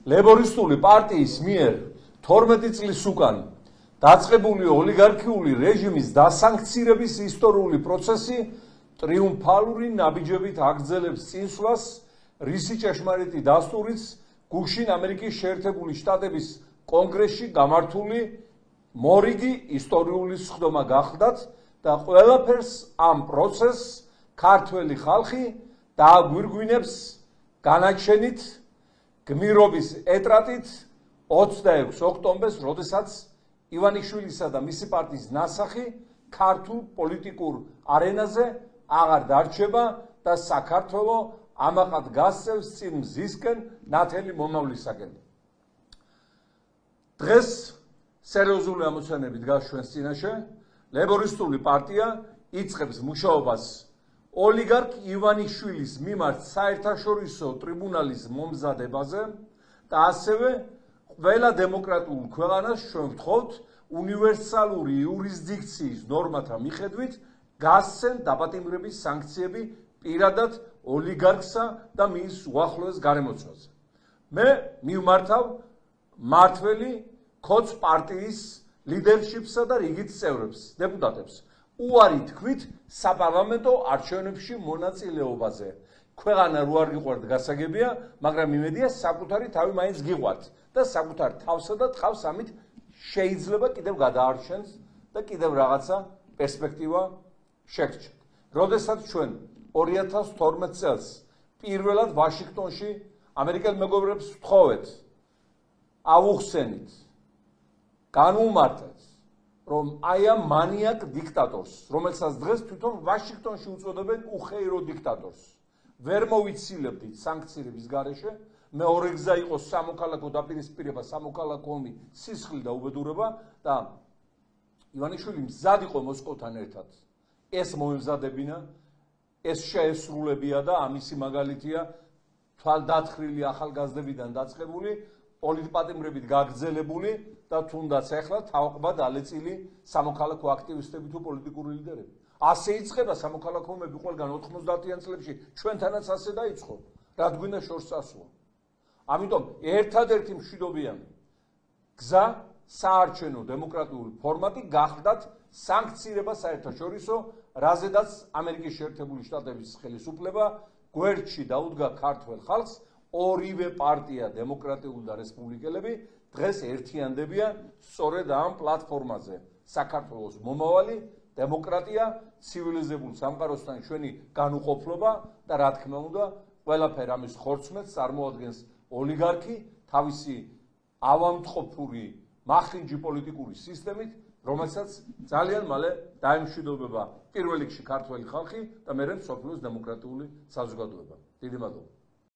ლეიბორისტული პარტიის მიერ 12 წლის უკან დაწყებული ოლიგარქიული რეჟიმის დასანქცირების ისტორიული პროცესი ტრიუმფალური ნაბიჯებით აგრძელებს წინსვლას, რისი ჭეშმარიტი დასტურიც გუშინ ამერიკის შეერთებული შტატების კონგრესში გამართული მორიგი ისტორიული სხდომა გახლდათ და ყველაფერს ამ პროცესს ქართველი ხალხი დააგვირგვინებს განაჩენით გმირობის ეტრატით 26 ოქტომბერს, როდესაც ივანიშვილისა და მისი პარტიის ნასახი ქართულ პოლიტიკურ არენაზე აღარ დარჩება და საქართველო ამაყად გასცევს წინ მზისკენ ნათელი მომავლისაკენ. დღეს სერიოზული ამოცანებით დგას ჩვენს წინაშე. ლეიბორისტული პარტია იწყებს მუშაობას ოლიგარქ ივანიშვილის მიმართ საერთაშორისო ტრიბუნალის მომზადებაზე და ასევე ყველა დემოკრატიულ ქვეყანას ჩვენ ვთხოვთ უნივერსალური იურისდიქციის ნორმათა მიხედვით გასცენ დაპატიმრების სანქციები პირადად ოლიგარქსა და მის უახლოეს გარემოცვაზე. მე მივმართავ მართველი ქოც პარტიის ლიდერშიპსა და რიგით წევრებს, დეპუტატებს. უარი თქვით საპარლამენტო არჩევნებში მონაწილეობაზე. ქვეყანა რო არ გიყვართ გასაგებია, მაგრამ იმედია საკუთარი თავი მაინც გიყვართ და საკუთარ თავსა და თავს ამით შეიძლება კიდევ გადაარჩენს და კიდევ რაღაცა პერსპექტივა შეგრჩეთ. როდესაც ჩვენ 2012 წელს პირველად ვაშინგტონში ამერიკელ მეგობრებს ვთხოვეთ ავუხსენით, განვუმარტეთ, რომ აი ამ მანიაკ დიქტატორს, რომელსაც დღეს თვითონ ვაშინგტონში უწოდებენ უხეირო დიქტატორს, ვერ მოვიცილებდით სანქციების გარეშე, მეორე გზა იყო სამოქალაქო დაპირისპირება, სამოქალაქო ომი, სისხლი და უბედურება და ივანიშვილი მზად იყო მოსკოვთან ერთად. ეს მოემზადებინა, ეს შეესრულებია და ამისი მაგალითია თვალდათხრილი ახალგაზრდებიდან დაწყებული, პოლიტპატიმრებით გაგრძელებული და თუნდაც ახლა თავყბა დალეწილი სამოქალაქო აქტივისტები თუ პოლიტიკური ლიდერები. ასე იწყება სამოქალაქო ომები ყველგან 90-იან წლებში, ჩვენთანაც ასე დაიწყო, რა გვინდა შორს წასვლა. ამიტომ ერთადერთი მშვიდობიანი გზა საარჩევნო დემოკრატიული ფორმატი გახლდათ სანქცირება საერთაშორისო, რაზედაც ამერიკის შეერთებული შტატების ხელისუფლება გვერდში დაუდგა ქართველ ხალხს. ორივე პარტია, დემოკრატიული და რესპუბლიკელები დღეს ერთიანდებიან სწორედ ამ პლატფორმაზე. საქართველოს მომავალი, დემოკრატია, ცივილიზებულ სამყაროსთან ჩვენი განუყოფლობა და რა თქმა უნდა, ყველაფერ ამის ხორცმეტს წარმოადგენს ოლიგარქი თავისი ავამტყოფური მახინჯი პოლიტიკური სისტემით, რომელსაც ძალიან მალე დაემშვიდობება პირველ რიგში ქართველი ხალხი და მერე მსოფლიოს დემოკრატიული საზოგადოება. დიდი მადლობა.